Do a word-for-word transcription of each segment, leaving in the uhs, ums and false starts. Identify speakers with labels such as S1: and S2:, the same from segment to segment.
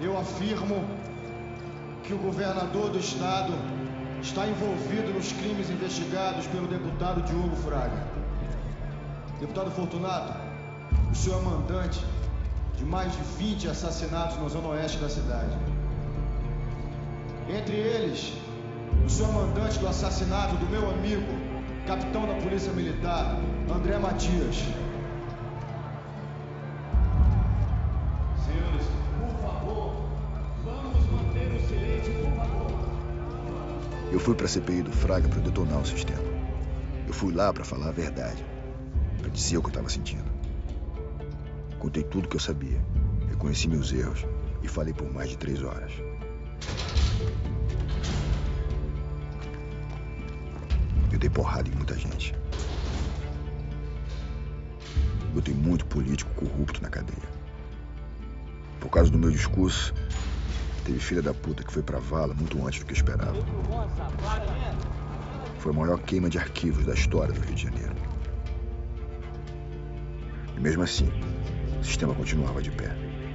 S1: Eu afirmo que o governador do estado está envolvido nos crimes investigados pelo deputado Diogo Fraga. Deputado Fortunato, o senhor é mandante de mais de vinte assassinatos na zona oeste da cidade. Entre eles, o senhor é mandante do assassinato do meu amigo, capitão da Polícia Militar, André Matias. Senhores, por favor, vamos manter o silêncio, por favor.
S2: Eu fui para a C P I do Fraga para detonar o sistema. Eu fui lá para falar a verdade, para dizer o que eu estava sentindo. Contei tudo o que eu sabia, reconheci meus erros e falei por mais de três horas. Eu dei porrada em muita gente. Botei muito político corrupto na cadeia. Por causa do meu discurso, teve filha da puta que foi pra vala muito antes do que eu esperava. Foi a maior queima de arquivos da história do Rio de Janeiro. E mesmo assim, o sistema continuava de pé.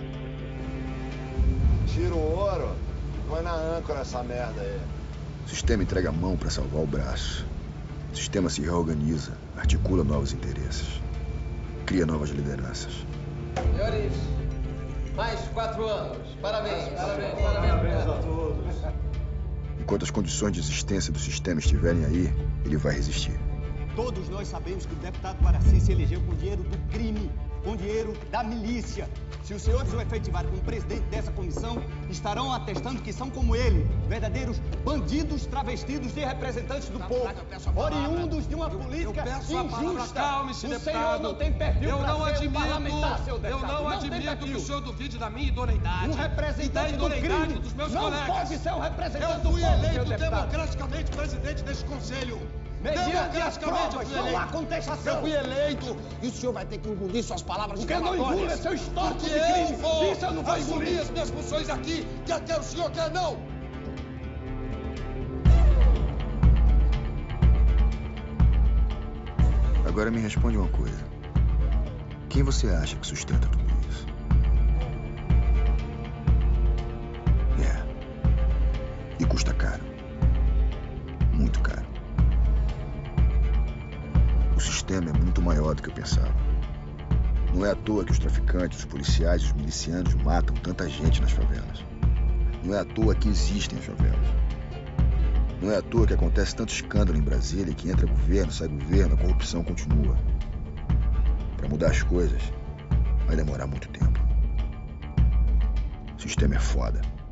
S3: Tira o ouro, vai na âncora essa merda aí.
S2: O sistema entrega a mão para salvar o braço. O sistema se reorganiza, articula novos interesses, cria novas lideranças.
S4: Senhores, mais quatro anos. Parabéns, parabéns, parabéns.
S1: Parabéns a todos.
S2: Enquanto as condições de existência do sistema estiverem aí, ele vai resistir.
S5: Todos nós sabemos que o deputado Guaraci se elegeu com dinheiro do crime, com dinheiro da milícia. Se os senhores o efetivarem como presidente dessa comissão, estarão atestando que são como ele, verdadeiros bandidos travestidos de representantes do povo, oriundos de uma política injusta.
S6: Calme-se,
S5: o
S6: deputado.
S5: senhor não tem perfil
S6: eu
S5: para
S6: não
S5: ser
S6: admito,
S5: um parlamentar, seu deputado.
S6: Eu não,
S5: não
S6: admito que o senhor duvide da minha idoneidade.
S5: Um representante
S6: e da idoneidade
S5: do crime
S6: dos meus
S5: não
S6: colegas.
S5: pode ser um representante
S6: eu
S5: do
S6: fui
S5: povo,
S6: eleito
S5: seu deputado.
S6: democraticamente presidente desse conselho.
S5: Mediante as provas,
S6: eu fui
S5: não há
S6: eleito.
S5: contestação.
S6: Eu fui eleito e o senhor vai ter que engolir suas palavras
S5: Porque não engula é seu histórico
S6: Porque
S5: de crime.
S6: eu vou
S5: Isso eu não vou
S6: assumir
S5: engolir.
S6: as minhas funções aqui, que até o senhor quer não.
S2: Agora me responde uma coisa. Quem você acha que sustenta tudo isso? É. E custa caro. Muito caro. O sistema é muito maior do que eu pensava. Não é à toa que os traficantes, os policiais e os milicianos matam tanta gente nas favelas. Não é à toa que existem as favelas. Não é à toa que acontece tanto escândalo em Brasília, que entra governo, sai governo, a corrupção continua. Para mudar as coisas, vai demorar muito tempo. O sistema é foda.